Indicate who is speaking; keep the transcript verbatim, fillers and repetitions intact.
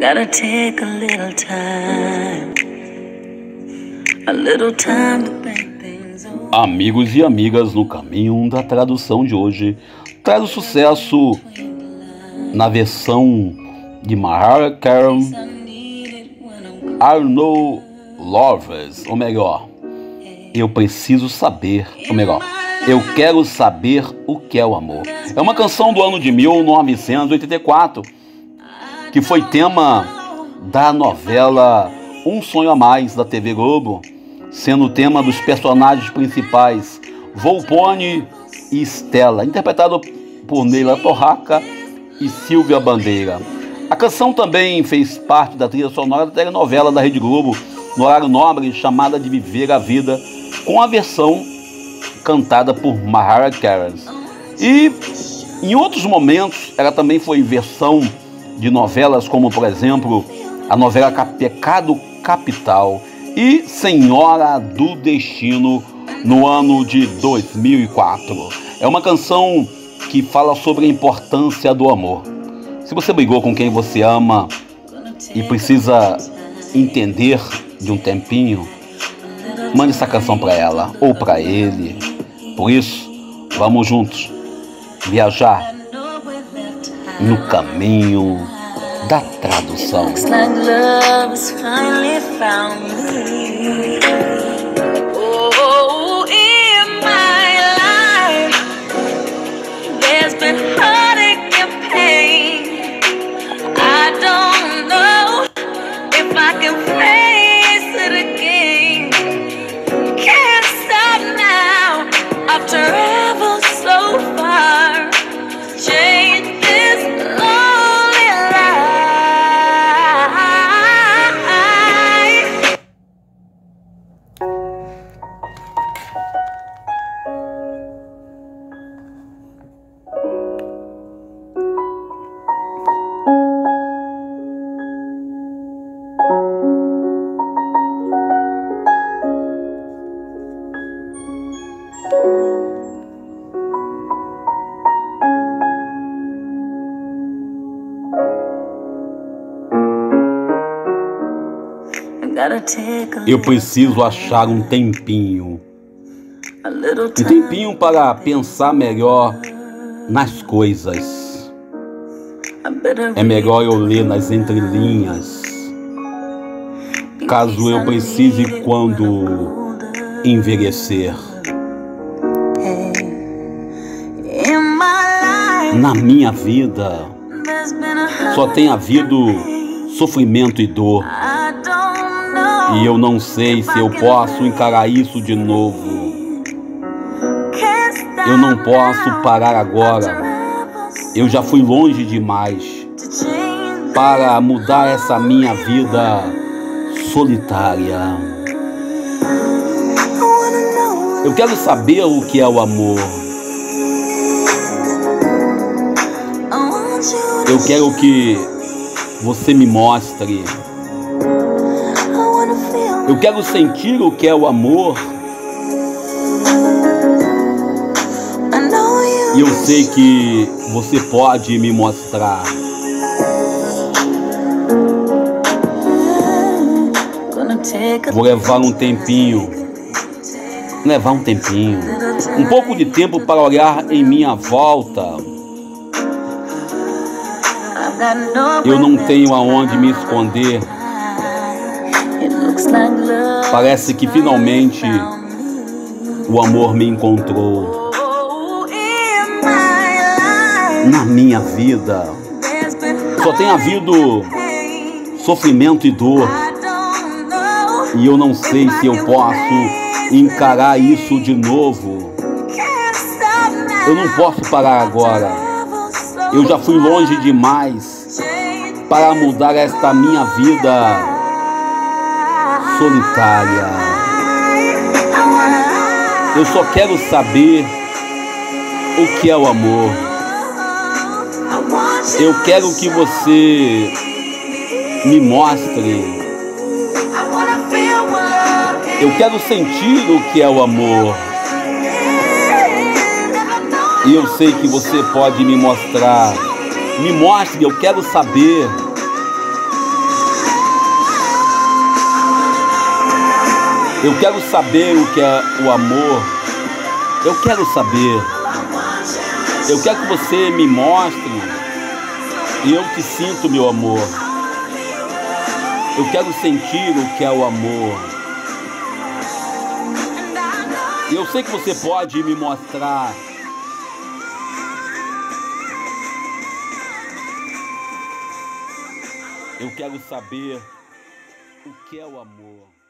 Speaker 1: Gotta take a little time, a little time to think things over.
Speaker 2: Amigos e amigas, no caminho da tradução de hoje, traz o sucesso na versão de Mariah Carey, Arnold Lovers, ou melhor, eu preciso saber, ou melhor, eu quero saber o que é o amor. É uma canção do ano de mil novecentos e oitenta e quatro, que foi tema da novela Um Sonho a Mais, da T V Globo, sendo o tema dos personagens principais Volpone e Estela, interpretado por Neila Torraca e Silvia Bandeira. A canção também fez parte da trilha sonora da telenovela da Rede Globo, no horário nobre, chamada de Viver a Vida, com a versão cantada por Mariah Carey. E em outros momentos, ela também foi versão de novelas como, por exemplo, a novela Pecado Capital e Senhora do Destino, no ano de dois mil e quatro. É uma canção que fala sobre a importância do amor. Se você brigou com quem você ama e precisa entender de um tempinho, mande essa canção para ela ou para ele. Por isso, vamos juntos viajar no caminho da tradução.
Speaker 1: Looks like love has finally found me. Oh, in my life, there's been heartache and pain. I don't know if I can face it again. Can't stop now. I've traveled so far. Change this lonely life.
Speaker 2: Eu preciso achar um tempinho, um tempinho para pensar melhor nas coisas. É melhor eu ler nas entrelinhas, caso eu precise quando envelhecer. Na minha vida só tem havido sofrimento e dor. E eu não sei se eu posso encarar isso de novo. Eu não posso parar agora. Eu já fui longe demais para mudar essa minha vida solitária. Eu quero saber o que é o amor. Eu quero que você me mostre. Eu quero sentir o que é o amor. E eu sei que você pode me mostrar. Vou levar um tempinho. Levar um tempinho. Um pouco de tempo para olhar em minha volta. Eu não tenho aonde me esconder. Parece que finalmente o amor me encontrou. Na minha vida só tem havido sofrimento e dor. E eu não sei se eu posso encarar isso de novo. Eu não posso parar agora. Eu já fui longe demais para mudar esta minha vida solitária. Eu só quero saber o que é o amor. Eu quero que você me mostre. Eu quero sentir o que é o amor. E eu sei que você pode me mostrar. Me mostre, eu quero saber. Eu quero saber o que é o amor. Eu quero saber. Eu quero que você me mostre. E eu te sinto, meu amor. Eu quero sentir o que é o amor. E eu sei que você pode me mostrar. Eu quero saber o que é o amor.